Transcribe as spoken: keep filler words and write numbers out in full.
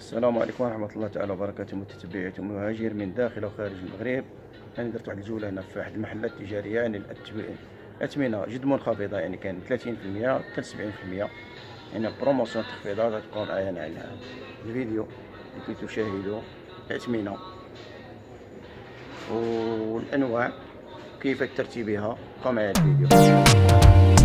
السلام عليكم ورحمة الله تعالى وبركاته، متتبعي ومهاجر من داخل وخارج المغرب. أنا درت واحد الجولة هنا في واحد المحلات التجارية، يعني الأتو- الأثمنة جد منخفضة، يعني كان ثلاثين في المية حتى سبعين في المية، يعني بروموسيون تخفيضات. غتبقاو معايا يعني على الفيديو لكي تشاهدوا الأثمنة والأنواع كيف ترتيبها. بقاو معايا الفيديو.